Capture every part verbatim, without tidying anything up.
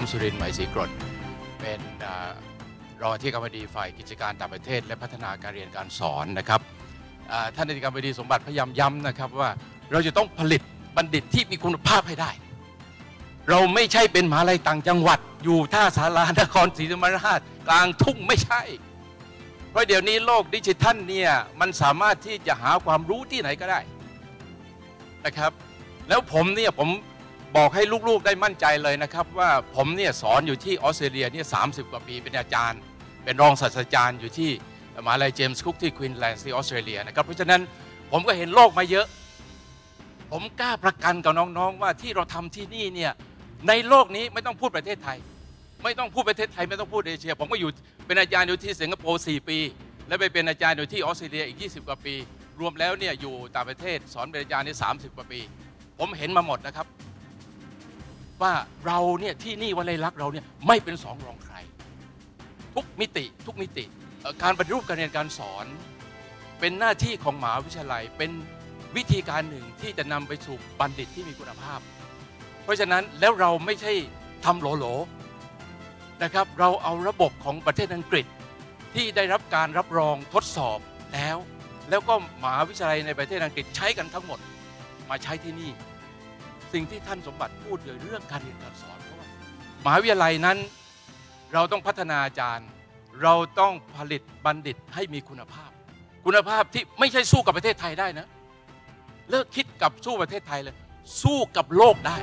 สุรินทร์ไหมศรีกรดเป็นรองอธิการบดีฝ่ายกิจการต่างประเทศและพัฒนาการเรียนการสอนนะครับท่านอธิการบดีสมบัติพยายามย้ำนะครับว่าเราจะต้องผลิตบัณฑิตที่มีคุณภาพให้ได้เราไม่ใช่เป็นมหาลัยต่างจังหวัดอยู่ท่าสารานครศรีธรรมราชกลางทุ่งไม่ใช่เพราะเดี๋ยวนี้โลกดิจิทัลเนี่ยมันสามารถที่จะหาความรู้ที่ไหนก็ได้นะครับแล้วผมเนี่ยผมบอกให้ลูกๆได้มั่นใจเลยนะครับว่าผมเนี่ยสอนอยู่ที่ออสเตรเลียเนี่ยสามสิบกว่าปีเป็นอาจารย์เป็นรองศาสตราจารย์อยู่ที่มหาลัยเจมส์คุกที่ควีนแลนด์ที่ออสเตรเลียนะครับเพราะฉะนั้นผมก็เห็นโลกมาเยอะผมกล้าประกันกับน้องๆว่าที่เราทำที่นี่เนี่ยในโลกนี้ไม่ต้องพูดประเทศไทยไม่ต้องพูดประเทศไทยไม่ต้องพูดเอเชียผมก็อยู่เป็นอาจารย์อยู่ที่สิงคโปร์สี่ปีแล้วไปเป็นอาจารย์อยู่ที่ออสเตรเลียอีกยี่สิบกว่าปีรวมแล้วเนี่ยอยู่ต่างประเทศสอนเป็นอาจารย์นี่สามสิบกว่าปีผมเห็นมาหมดนะครับว่าเราเนี่ยที่นี่วลัยลักษณ์เราเนี่ยไม่เป็นสองรองใครทุกมิติทุกมิติการปฏิรูปการเรียนการสอนเป็นหน้าที่ของมหาวิทยาลัยเป็นวิธีการหนึ่งที่จะนำไปสู่บัณฑิตที่มีคุณภาพเพราะฉะนั้นแล้วเราไม่ใช่ทำโหลๆนะครับเราเอาระบบของประเทศอังกฤษที่ได้รับการรับรองทดสอบแล้วแล้วก็มหาวิทยาลัยในประเทศอังกฤษใช้กันทั้งหมดมาใช้ที่นี่สิ่งที่ท่านสมบัติพูดเรื่องการเรียนการสอนเพราะว่ามหาวิทยาลัยนั้นเราต้องพัฒนาอาจารย์เราต้องผลิตบัณฑิตให้มีคุณภาพคุณภาพที่ไม่ใช่สู้กับประเทศไทยได้นะเลิกคิดกับสู้ประเทศไทยเลยสู้กับโลกได้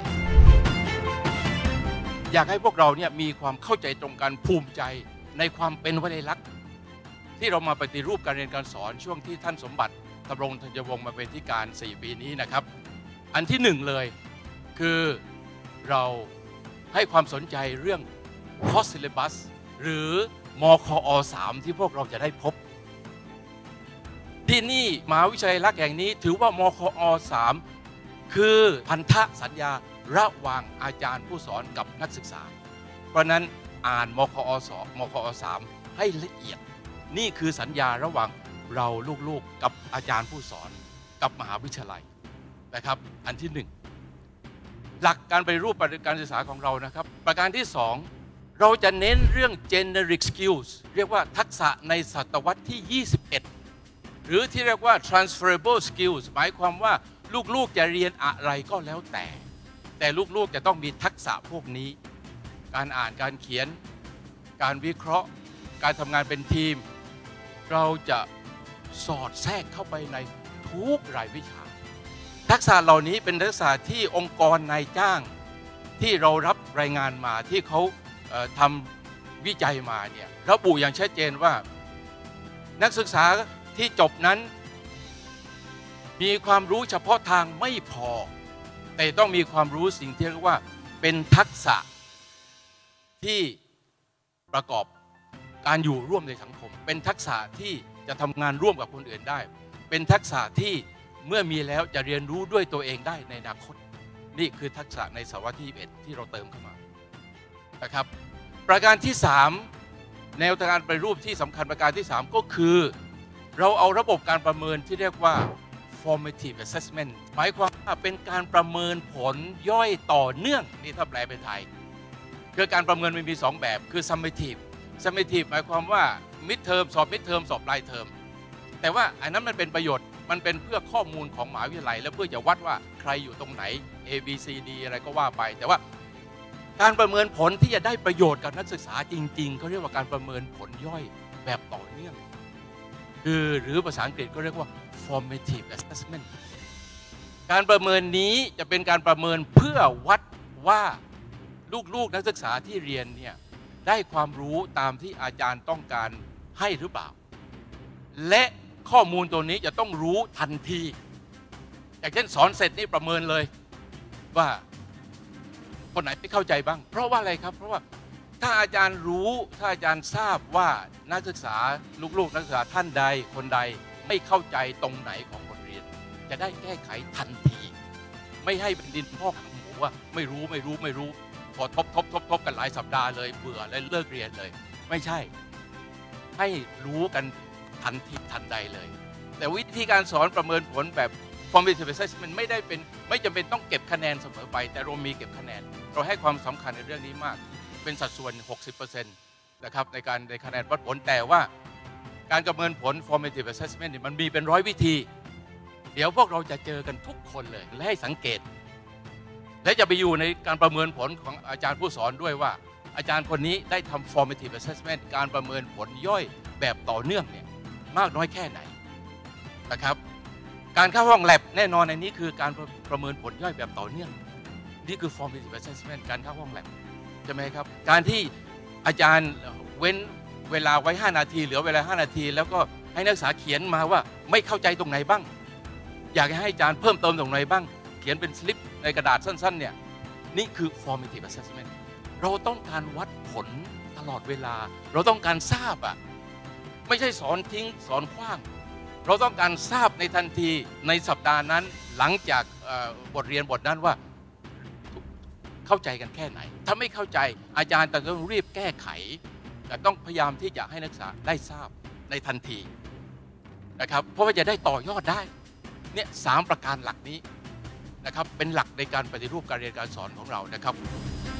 อยากให้พวกเราเนี่ยมีความเข้าใจตรงกันภูมิใจในความเป็นวลัยลักษณ์ที่เรามาปฏิรูปการเรียนการสอนช่วงที่ท่านสมบัติดำรงธัญวงศ์มาเป็นที่การสี่ปีนี้นะครับอันที่หนึ่งเลยคือเราให้ความสนใจเรื่อง Course Syllabus หรือมคอ สามที่พวกเราจะได้พบที่นี่มหาวิทยาลัยลักษณ์แห่งนี้ถือว่ามคอ สามคือพันธสัญญาระหว่างอาจารย์ผู้สอนกับนักศึกษาเพราะนั้นอ่านมคอ สอง มคอ สามให้ละเอียดนี่คือสัญญาระหว่างเราลูกๆกับอาจารย์ผู้สอนกับมหาวิทยาลัยนะครับอันที่หนึ่งหลักการปฏิรูปการศึกษาของเรานะครับประการที่สองเราจะเน้นเรื่อง generic skills เรียกว่าทักษะในศตวรรษที่ยี่สิบเอ็ดหรือที่เรียกว่า transferable skills หมายความว่าลูกๆจะเรียนอะไรก็แล้วแต่แต่ลูกๆจะต้องมีทักษะพวกนี้การอ่านการเขียนการวิเคราะห์การทำงานเป็นทีมเราจะสอดแทรกเข้าไปในทุกรายวิชาทักษะเหล่านี้เป็นทักษะที่องค์กรนายจ้างที่เรารับรายงานมาที่เขาทำวิจัยมาเนี่ยระบุอย่างชัดเจนว่านักศึกษาที่จบนั้นมีความรู้เฉพาะทางไม่พอแต่ต้องมีความรู้สิ่งที่เรียกว่าเป็นทักษะที่ประกอบการอยู่ร่วมในสังคมเป็นทักษะที่จะทำงานร่วมกับคนอื่นได้เป็นทักษะที่เมื่อมีแล้วจะเรียนรู้ด้วยตัวเองได้ในอนาคตนี่คือทักษะในศตวรรษที่ยี่สิบเอ็ดที่เราเติมเข้ามานะครับประการที่สามแนวทางการปฏิรูปที่สำคัญประการที่สามก็คือเราเอาระบบการประเมินที่เรียกว่า formative assessment หมายความว่าเป็นการประเมินผลย่อยต่อเนื่องนี่ถ้าแปลเป็นไทยคือการประเมินมันมีสองแบบคือ summative summative หมายความว่า mid term สอบ mid term สอบปลายเทอมแต่ว่าอันนั้นมันเป็นประโยชน์มันเป็นเพื่อข้อมูลของมหาวิทยาลัยและเพื่อจะวัดว่าใครอยู่ตรงไหน A B C D อะไรก็ว่าไปแต่ว่าการประเมินผลที่จะได้ประโยชน์กับนักศึกษาจริงๆเขาเรียกว่าการประเมินผลย่อยแบบต่อเนื่องคือหรือภาษาอังกฤษก็เรียกว่า formative assessment การประเมินนี้จะเป็นการประเมินเพื่อวัดว่าลูกๆนักศึกษาที่เรียนเนี่ยได้ความรู้ตามที่อาจารย์ต้องการให้หรือเปล่าและข้อมูลตัวนี้จะต้องรู้ทันทีอย่างเช่นสอนเสร็จนี่ประเมินเลยว่าคนไหนไม่เข้าใจบ้างเพราะว่าอะไรครับเพราะว่าถ้าอาจารย์รู้ถ้าอาจารย์ทราบว่านักศึกษาลูกๆนักศึกษาท่านใดคนใดไม่เข้าใจตรงไหนของบทเรียนจะได้แก้ไขทันทีไม่ให้เป็นดินพอกหางหมูว่าไม่รู้ไม่รู้ไม่รู้พอทบทบทบทบกันหลายสัปดาห์เลยเบื่อและเลิกเรียนเลยไม่ใช่ให้รู้กันทันทีทันใดเลยแต่วิธีการสอนประเมินผลแบบ formative assessment ไม่ได้เป็นไม่จำเป็นต้องเก็บคะแนนเสมอไปแต่เรามีเก็บคะแนนเราให้ความสำคัญในเรื่องนี้มากเป็นสัดส่วน หกสิบเปอร์เซ็นต์ นะครับในการในคะแนนวัดผลแต่ว่าการประเมินผล formative assessment เนี่ยมันมีเป็นร้อยวิธี เดี๋ยวพวกเราจะเจอกันทุกคนเลยและให้สังเกต และจะไปอยู่ในการประเมินผลของอาจารย์ผู้สอนด้วยว่าอาจารย์คนนี้ได้ทำ formative assessment การประเมินผลย่อยแบบต่อเนื่องเนี่ยมากน้อยแค่ไหนนะครับการเข้าห้อง lab แน่นอนในนี้คือการประเมินผลย่อยแบบต่อเนื่องนี่คือ formative assessment การเข้าห้อง lab ใช่ไหมครับการที่อาจารย์เว้นเวลาไว้ห้านาทีเหลือเวลาห้านาทีแล้วก็ให้นักศึกษาเขียนมาว่าไม่เข้าใจตรงไหนบ้างอยากให้อาจารย์เพิ่มเติมตรงไหนบ้างเขียนเป็นสลิปในกระดาษสั้นๆเนี่ยนี่คือ formative assessment เราต้องการวัดผลตลอดเวลาเราต้องการทราบอ่ะไม่ใช่สอนทิ้งสอนขว้างเราต้องการทราบในทันทีในสัปดาห์นั้นหลังจากบทเรียนบทนั้นว่าเข้าใจกันแค่ไหนถ้าไม่เข้าใจอาจารย์ต้องรีบแก้ไขแต่ต้องพยายามที่จะให้นักศึกษาได้ทราบในทันทีนะครับเพราะว่าจะได้ต่อยอดได้เนี่ยสามประการหลักนี้นะครับเป็นหลักในการปฏิรูปการเรียนการสอนของเรานะครับ